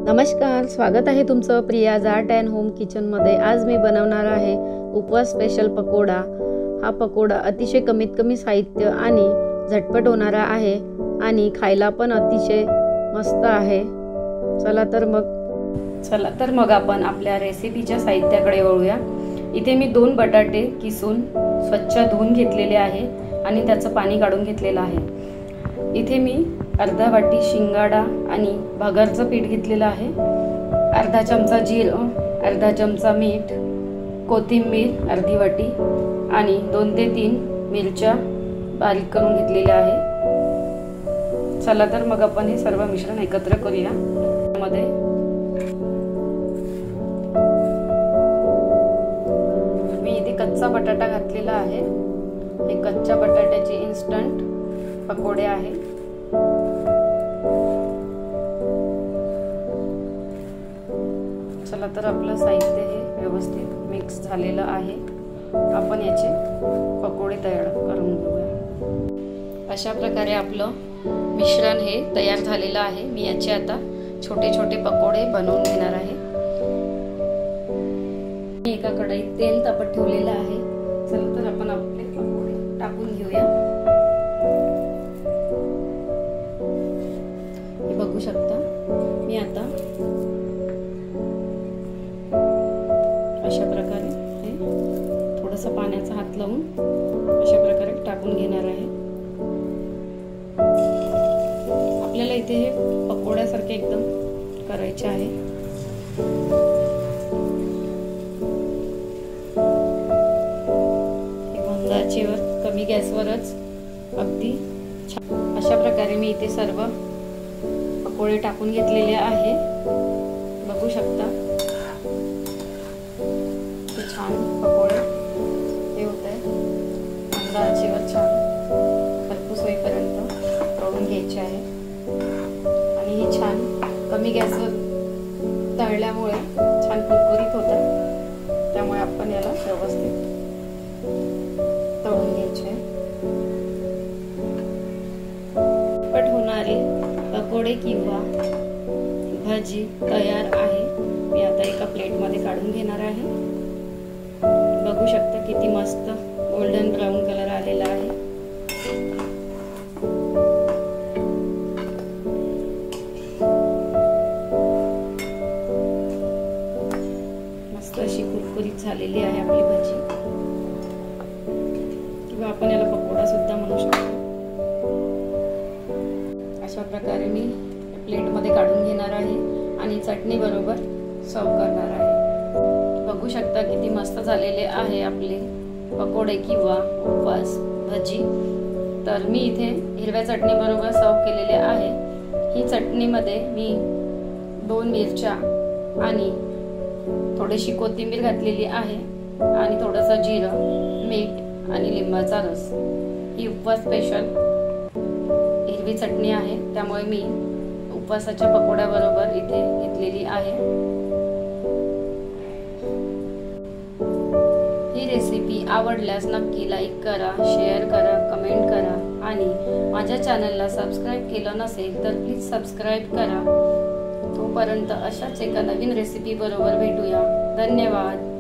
नमस्कार, स्वागत आहे तुमचं प्रियाज आर्ट अँड होम किचनमध्ये। आज मी बनवणार आहे उपवास स्पेशल पकोडा। हा पकोडा अतिशय कमीत कमी साहित्य आणि झटपट होणारा आहे आणि खायला पण अतिशय मस्त आहे। चला तर मग आपण आपल्या रेसिपीच्या साहित्याकडे वळूया। इथे मी 2 बटाटे किसून स्वच्छ धुवून घेतलेले आहे आणि त्याचं पाणी काढून घेतलेलं आहे। इथे मी अर्धा वाटी शिंगाडा आणि भगरचं पीठ घेतलेलं आहे, अर्धा चमचा जिरं, अर्धा चमचा मीठ, कोथिंबीर अर्धी वाटी आणि 2 ते 3 मिरच्या बारीक करून घेतलेल्या आहे। चला तर मग आपण हे सर्व मिश्रण एकत्र करूया। मध्ये मी इथे कच्चा बटाटा घातलेला आहे। हे कच्च्या बटाट्याचे इन्स्टंट पकोडे आहे। चला तर आपलं साहित्य हे व्यवस्थित मिक्स झालेलं आहे। आपण याचे पकोडे तयार करून घेऊया। अशा प्रकारे आपलं मिश्रण हे तयार झालेलं आहे। मी याचे आता छोटे छोटे पकोडे बनवून घेणार आहे। मी एका कढईत तेल तापत ठेवलेलं आहे। चला तर आपण आपले पकोडे टाकून घेऊया। हे बघू शकता, मी आता अशा प्रकारे हे थोडंसं पाण्याचा हात लावून अशा प्रकारे टाकून घेणार आहे। आपल्याला इथे हे पकोड्यासारखे एकदम करायचे आहे। मंद आचेवर कमी गॅसवरच अगदी अशा प्रकारे मी इथे सर्व पकोडे टाकून घेतलेले आहे। बघू शकता छान पकोडे हे होत आहे। मंद आचेवर छान खरपूस होईपर्यंत तळून घ्यायचे आहे आणि हे छान कमी गॅसवर तळल्यामुळे छान कुरकुरीत होतात। त्यामुळे आपण याला व्यवस्थित तळून घ्यायचे। पट होणारे पकोडे किंवा भाजी तयार आहे। मी आता एका प्लेटमध्ये काढून घेणार आहे। बघू शकता किती मस्त गोल्डन ब्राउन कलर आलेला आहे। मस्त अशी कुरकुरीत झालेली आहे आपली भाजी, किंवा आपण याला पकोडा सुद्धा म्हणू शकतो। अशा प्रकारे मी प्लेटमध्ये काढून घेणार आहे आणि चटणी बरोबर सर्व करणार आहे। बघू शकता किती मस्त झालेले आहे आपले पकोडे किंवा उपवास भाजी। तर मी इथे हिरव्या चटणी बरोबर सर्व केलेले आहे। ही चटणीमध्ये मी 2 मिरच्या आणि थोडीशी कोथिंबीर घातलेली आहे आणि थोडंसं जिरं, मीठ आणि लिंबाचा रस। ही उपवास स्पेशल हिरवी चटणी आहे, त्यामुळे मी उपवासाच्या पकोड्याबरोबर इथे घेतलेली आहे। ही रेसिपी आवडल्यास नक्की लाईक करा, शेअर करा, कमेंट करा आणि माझ्या चॅनलला सबस्क्राईब केलं नसेल तर प्लीज सबस्क्राईब करा। तोपर्यंत अशाच एका नवीन रेसिपी बरोबर भेटूया। धन्यवाद।